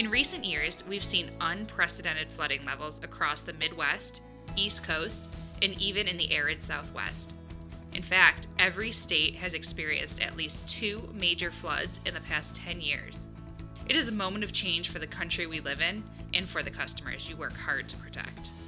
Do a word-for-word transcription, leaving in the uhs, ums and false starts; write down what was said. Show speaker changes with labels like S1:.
S1: In recent years, we've seen unprecedented flooding levels across the Midwest, East Coast, and even in the arid Southwest. In fact, every state has experienced at least two major floods in the past ten years. It is a moment of change for the country we live in and for the customers you work hard to protect.